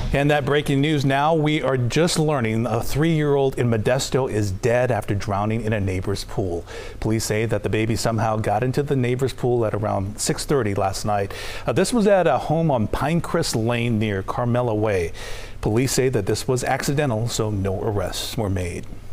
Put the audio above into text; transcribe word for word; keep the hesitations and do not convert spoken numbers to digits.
And that breaking news now, we are just learning a three-year-old in Modesto is dead after drowning in a neighbor's pool. Police say that the baby somehow got into the neighbor's pool at around six thirty last night. Uh, this was at a home on Pinecrest Lane near Carmela Way. Police say that this was accidental, so no arrests were made.